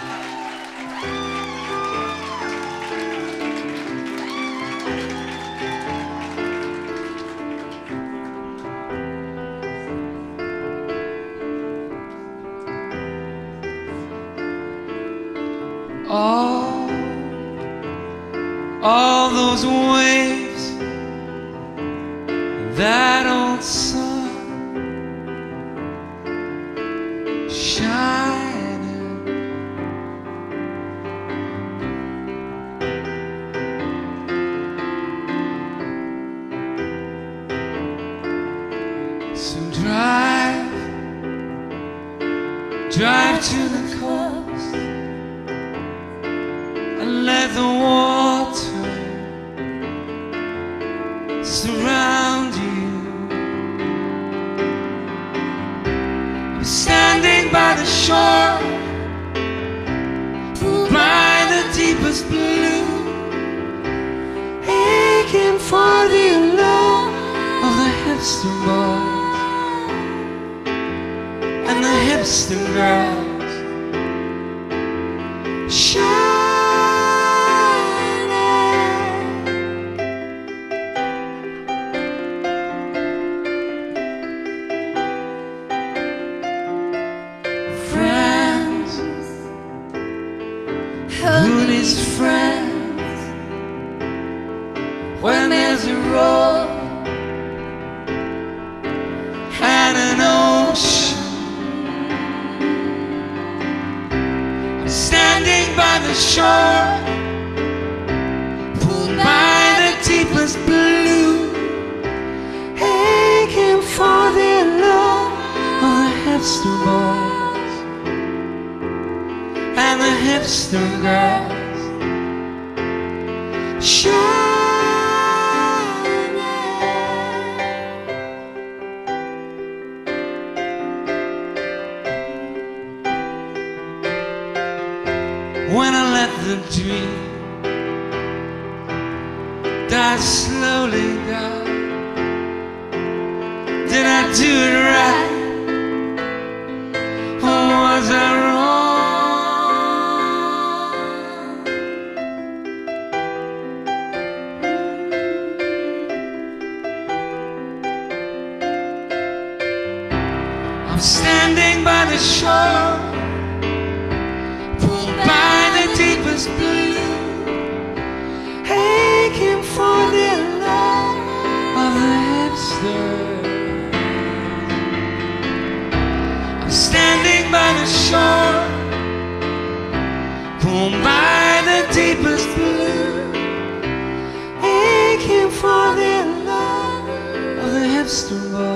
All those waves, that old sun shining, so drive to the coast and let the water surround you. I'm standing by the shore, by the deepest blue, aching for the allure of the hipster boys and the hipster girls. Who needs friends when there's a road and an ocean? I'm standing by the shore, pulled by the deepest blue, aching for the love of the hipster boys and the hipster girls. When I let the dream die slowly down, did I do it right or was I wrong? I'm standing by the shore, pulled by the deepest blue, aching for the love of the hipsters. I'm standing by the shore, pulled by the deepest blue, aching for the love of the hipster boy